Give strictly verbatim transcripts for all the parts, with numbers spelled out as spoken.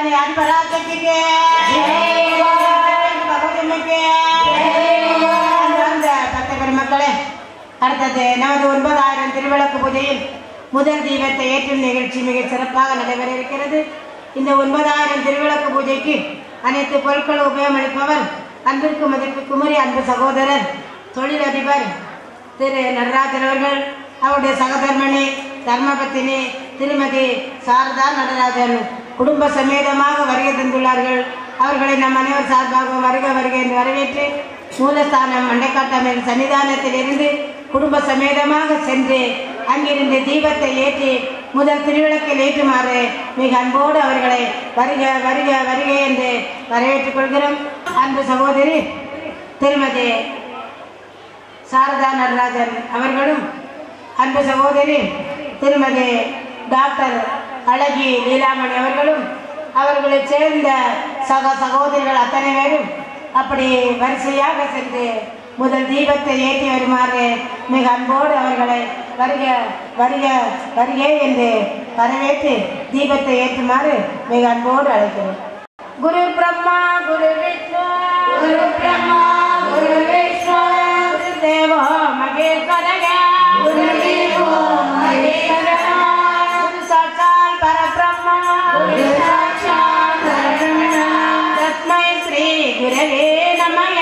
कल्याण पराशक्ति के பக்த பெருமக்களே, அடுத்தது நமது ஒன்பதாயிரம் திருவிளக்கு பூஜையில் முதல் தீபத்தை ஏற்றும் நிகழ்ச்சி மிக சிறப்பாக நடைபெற இருக்கிறது. இந்த ஒன்பதாயிரம் திருவிளக்கு பூஜைக்கு அனைத்து பொருட்களும் உபயோகமளிப்பவர் அன்பிற்கு மதிப்பு குமரி அன்பு சகோதரர் தொழிலதிபர் திரு நடராஜன் அவர்கள். அவருடைய சகதர்மணி தர்மபத்தினி திருமதி சாரதா நடராஜன் குடும்ப சமேதமாக வருகை தந்துள்ளார்கள். அவர்களை நம் அனைவர் சார்பாக வருக வருகை என்று வரவேற்று மூலஸ்தானம் மண்டைக்காட்டமின் சன்னிதானத்தில் இருந்து குடும்ப சமேதமாக சென்று அங்கிருந்து தீபத்தை ஏற்றி முதல் திருவிளக்கில் ஏற்றுமாறு மிக அன்போடு அவர்களை வருக வருக வருக என்று வரவேற்றுக் கொள்கிறோம். அன்பு சகோதரி திருமதி சாரதா நடராஜன் அவர்களும் அன்பு சகோதரி திருமதி டாக்டர் அழகி லீலாமணி அவர்களும் அவர்களை சேர்ந்த சக சகோதரிகள் அத்தனை பேரும் அப்படி வரிசையாக சென்று முதல் தீபத்தை ஏற்றி வருமாறு மிக அன்போடு அவர்களை வருக வருக வருகே என்று வரவேற்று தீபத்தை ஏற்றுமாறு மிக அன்போடு அழைக்கிறோம். குரு பிரம்மா குரு விஷ்ணு குரு பிரம்மா குரு விஷ்ணு குரு தேவோ மகேஸ்வரக குரு தேவோ மகேஸ்வரக குரு சாட்சாத் பரபிரம்மா குரு சாட்சாத் பரபிரம்மா தஸ்மை ஸ்ரீ குரவே நமக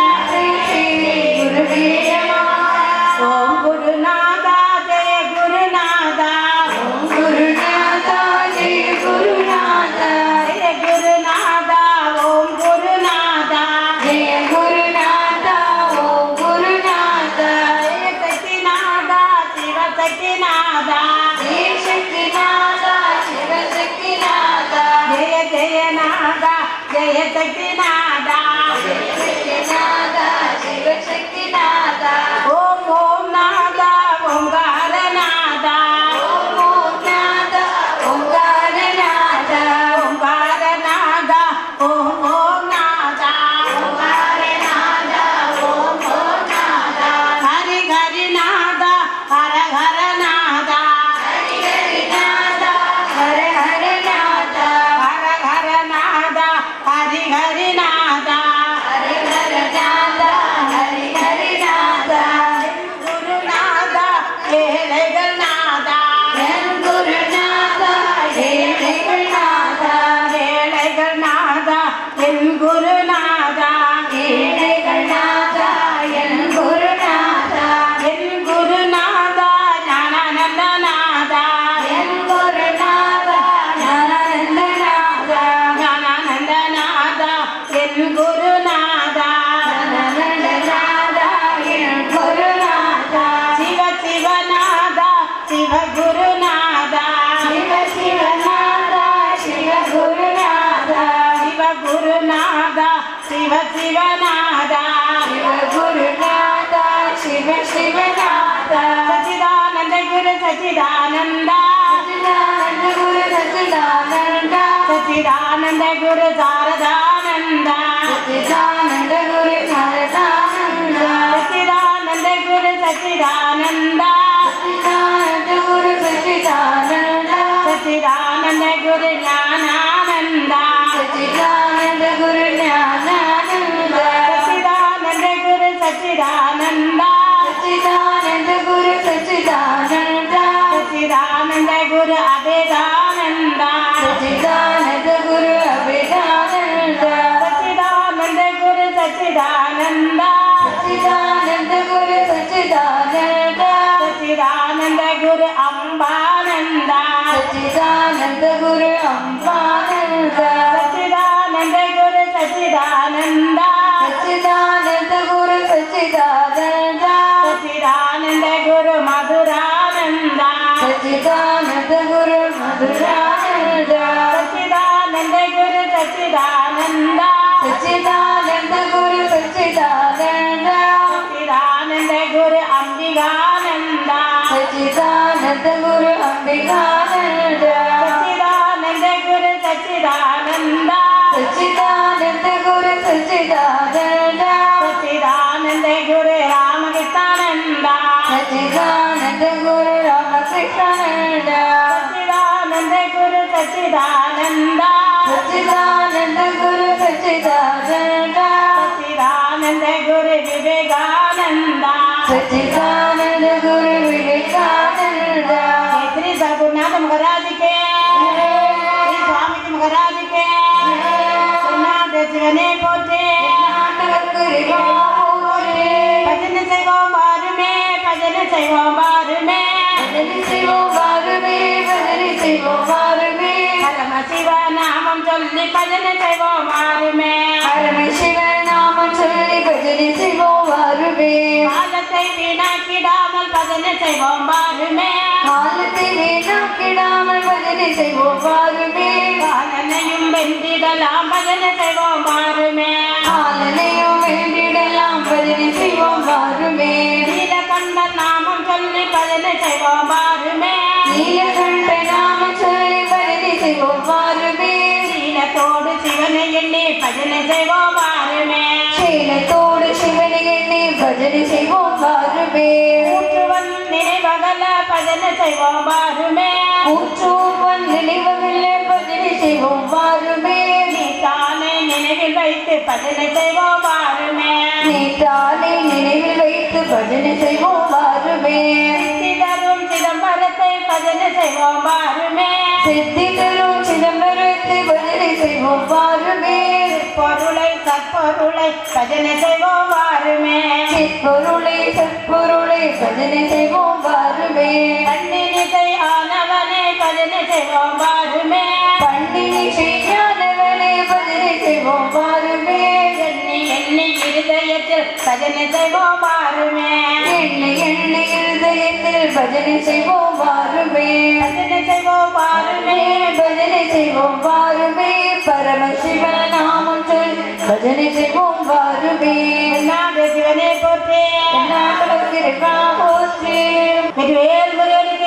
ओम गुरुनाथा जय गुरुनाथा ओम गुरुनाथा जय गुरुनाथा जय गुरुनाथा ओम गुरुनाथा जय गुरुनाथा ओम गुरुनाथा जय सच्चिनाथा शिव सच्चिनाथा जय सच्चिनाथा शिव सच्चिनाथा जय जय नाथा जय सच्चिनाथा जय सच्चिनाथा शिव सच्चिनाथा ओम ओम नाथा ओंकार नाथा ओम ओम नाथा ओंकार नाथा ओंकार नाथा ओम ओम नाथा ओंकार नाथा ओम ओम नाथा हरि हरि नाथा हर हर नाथा हरि हरि नाथा हर हर नाथा हर हर नाथा हरि हरि नाथा हरि हर नाथा हरि हरि नाथा गुरुनाथा ஏழைகள் நாதா என் குருநாதா ஏழைகள் நாதா ஏழைகள் நாதா என் குருநாதா ஏழைகள் நாதா என் குருநாதா என் குருநாதா ஞானானந்த நாதா என் குருநாதா ஞானானந்த நாதா ஞானானந்த நாதா என் குருநாதா ஞானானந்த நாதா என் குருநாதா சிவ சிவநாதா சிவ குருநாதா சிவ சிவநாதா சிவ குருநாதா சிவ குருநாதா சிவ சிவநாதா சிவ குருநாதா சிவ சிவநாதா சச்சிதானந்த குரு சச்சிதானந்தா சச்சிதானந்த குரு சச்சிதானந்தா சச்சிதானந்த குரு சாரதானந்தா சச்சிதானந்த குரு சாரதானந்தா சச்சிதானந்த குரு சச்சிதானந்தா சச்சிதானந்த குரு சச்சிதானந்தா சச்சிதானந்த குரு ஞானானந்தா சச்சிதானந்த குரு ஞானானந்தா சச்சிதானந்த குரு சச்சிதானந்தா சச்சிதானந்த குரு சச்சிதானந்தா சச்சிதானந்த குரு அபேதானந்தா சச்சிதானந்த குரு அபேதானந்தா சச்சிதானந்த குரு சச்சிதானந்தா சச்சிதானந்த குரு சச்சிதானந்தா சச்சிதானந்த குரு அம்பானந்தா சச்சிதானந்த குரு அம்பானந்தா சச்சிதானந்த குரு சச்சிதானந்தா சச்சிதானந்த குரு சச்சிதானந்தா சச்சிதானந்த குரு மதுரானந்தா சச்சிதானந்த குரு மதுரானந்தா சச்சிதானந்த குரு சச்சிதானந்தா சச்சிதானந்த குரு சச்சிதானந்தா சச்சிதானந்த குரு அம்பிகானந்தா சச்சிதானந்த குரு அம்பிகானந்தா சச்சிதானந்த குரு சச்சிதானந்தா சச்சிதானந்த குரு சச்சிதானந்தா சச்சிதானந்த குரு ராமகிருஷ்ணானந்தா சச்சிதானந்த குரு ராமகிருஷ்ணானந்தா சச்சிதானந்த குரு சச்சிதானந்தா सच्चिदानंद गुरु सच्चिदानंद सच्चिदानंद गुरु विवेकानंद सच्चिदानंद गुरु विवेकानंद श्री सद्गुरुनाथ महाराज के श्री स्वामी जी महाराज के शिवने पोते भजन सेवा बार में भजन सेवा बार में भजन सेवा बार में भजन सेवा बार में परम शिव नामम चलि भजन सेवा बार में परम शिव नामम चलि भजन सेवा बार में हालते बिना किडामल भजन सेवा बार में हालते बिना किडामल भजन सेवा बार में हालनेयुम वेंदिडलाम भजन सेवा बार में हालनेयुम वेंदिडलाम भजन सेवा बार में नीलकंठ नामम चलि भजन सेवा बार में नीलकंठ नामम चलि भजन सेवा बार में शीलतोड़ शिवन एण्णि भजन सेवा बार में शीलतोड़ शिवन एण्णि भजन सेवा बार में ऊற்றுவன் நினைவகல भजन सेवा बार में ऊற்றுவன் நினைவகல भजन सेवा बार में நீதானே நினைவில் வைத்து भजन सेवा बार में நீதானே நினைவில் வைத்து भजन सेवा बार में सिद्धि தரும் சிதம்பரத்தை भजन सेवा बार में सिद्धि தரும் சிதம்பரத்தை भजन सेवा बार में பொருளை சற்பொருளை भजन सेवा बार में சிற்பொருளை சற்பொருளை भजन सेवा बार में கண்ணினிசை ஆனவனே भजन सेवा बार में பண்டிகை செய்யாதவனே भजन सेवा बार में எண்ணி எண்ணி இருதயத்தில் भजन सेवा बार में எண்ணி எண்ணி இருதயத்தில் भजन सेवा बार में भजन सेवा बार में भजन सेवा बार में परम शिव नामम चल भजन सेवा बार में நாத சிவனே போற்றே नाटक कृपा होते வெற்றிவேல் முருகனுக்கு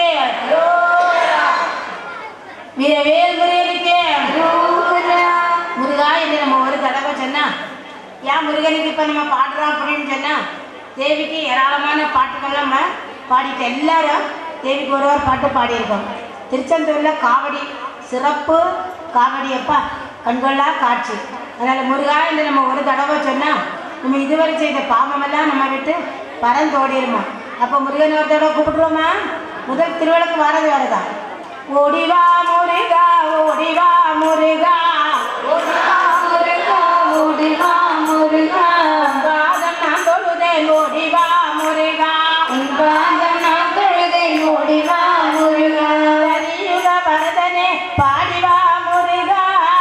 வீரவேல் முருகனுக்கு முருகா என்று நம்ம ஒரு தடவை சொன்னா ஏன் முருகனுக்கு இப்போ நம்ம பாடுறோம் அப்படின்னு சொன்னா தேவிக்கு ஏராளமான பாட்டுகள் நம்ம பாடிட்டு எல்லாரும் தேவிக்கு ஒரு ஒரு பாட்டு பாடியிருக்கோம். திருச்செந்தூரில் காவடி சிறப்பு காவடி அப்பா கண்கொள்ளா காட்சி. அதனால் முருகா என்று நம்ம ஒரு தடவை சொன்னால் நம்ம இதுவரை செய்த பாவமெல்லாம் நம்ம விட்டு பறந்தோடிடுமா. அப்போ முருகன் ஒரு தடவை கூப்பிட்டுருவோமா? முதல் திருவிளக்கு வாரது வேறுதான். ஓடிவா முருகா ஓடிவா முருகா ஓடிவா முருகா ஓடிவா முருகா பாதம் நான் தொழுதேன் ஓடிவா முருகா பாதம் நான் தொழுதேன் ஓடிவா முருகா கலியுக வரதனே பாடிவா முருகா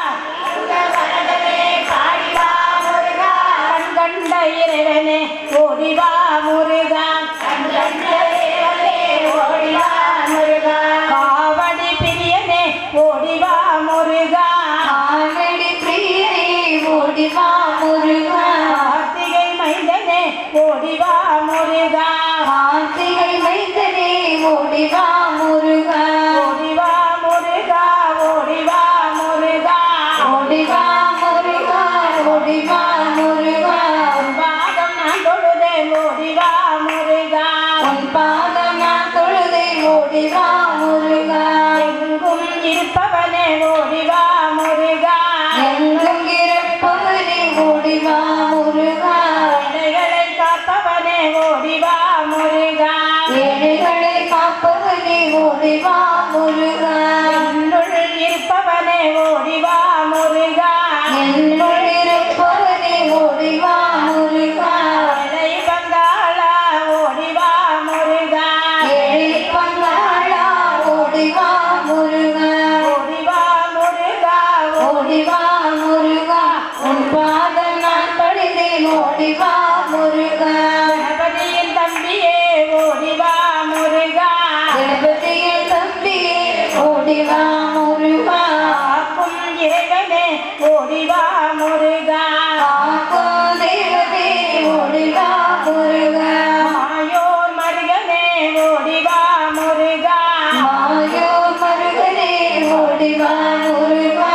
வரதனே பாடிவா முருகா கண் கண்ட இறைவனே ஓடிவா முருகா கண் கண்ட இறைவனே ஓடிவா முருகா காவடி பிரியனே ஓடிவா முருகா காவடி பிரியனே ஓடிவா முருகா கார்த்திகை மைந்தனே ஓடிவா முருகா கார்த்திகை மைந்தனே ஓடிவா முருகா ஓடிவா முருகா ஓடிவா முருகா ஓடிவா முருகா ஓடிவா முருகா உன் பாதம் நான் தொழுதேன் ஓடிவா முருகா உன் பாதம் நான் தொழுதேன் ஓடிவா முருகா எங்கும் இருப்பவனே ஓடிவா முருகா எங்கும் இருப்பவனே ஓடிவா முருகா இலைகளை காப்பவனே ஓடிவா முருகா ஏழைகளை காப்பவனே ஓடிவா முருகா என்னுள் இருப்பவனே ஓடிவா முருகா என்னுள் இருப்பவனே ஓடிவா முருகா இலை பங்காளா ஓடிவா முருகா ஏழை பங்காளா ஓடிவா முருகா ஓடிவா முருகா ஓடிவா முருகா உன் பாதம் நான் பணிந்தேன் ஓடிவா முருகா கணபதியின் தம்பியே ஓடிவா முருகா கணபதியின் தம்பியே ஓடிவா முருகா காக்கும் இறைவனே ஓடிவா முருகா காக்கும் தேவனே ஓடிவா முருகா மாயோர் மருகனே ஓடிவா முருகா மாயோ மருகனே ஓடிவா முருகா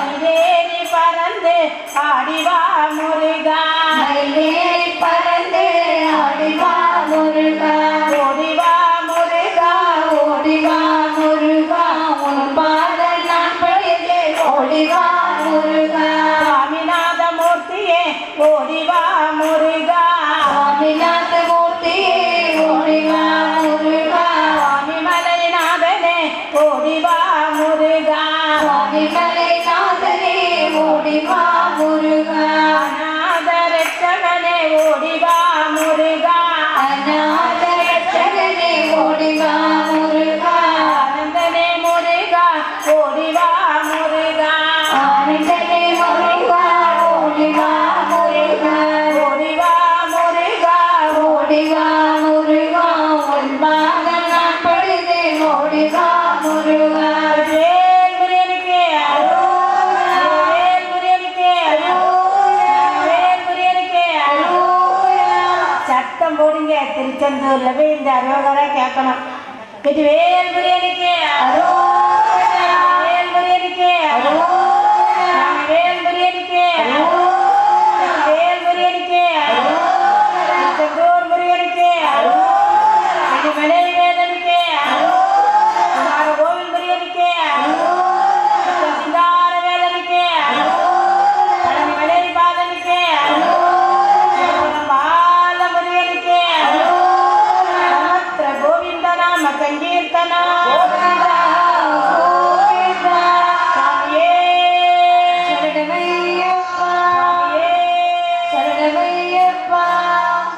இதேறி பறந்து ஆடிவா முருகா மயிலேறி பறந்து ஆடிவா முருகா ஓடிவா முருகா ஓடிவா முருகா உன் பாதம் நான் பணிந்தேன் ஓடிவா முருகா சுவாமிநாத மூர்த்தியே ஓடிவா முருகா சுவாமிநாத மூர்த்தியே ஓடிவா முருகா சுவாமிமலைநாதனே ஓடிவா முருகா சுவாமிமலைநாதனே ஓடிவா முருகா அநாத ரட்சகனே ஓடிவா முருகா அநாத ரட்சகனே ஓடிவா முருகா ஆனந்தனே முருகா ஓடிவா முருகா ஆனந்தனே முருகா ஓடிவா முருகா ஓடிவா முருகா ஓடிவா முருகா உன்பாக நான் படுதேன் ஓடிவா முருகா வேல் முருகனுக்கு அரோகரா வேல் முருகனுக்கு அரோகரா வேல் முருகனுக்கு அரோகரா சத்தம் போடுங்க திருச்செந்தூர்ல போய் இந்த அரோகரா கேட்கணும் இது வேல் முருகனுக்கு அரோகரா வேல் முருகனுக்கு அரோகரா வேல் முருகனுக்கு அரோகரா வேல் முருகனுக்கு அரோகரா திருச்செந்தூர் முருகனுக்கு அரோகரா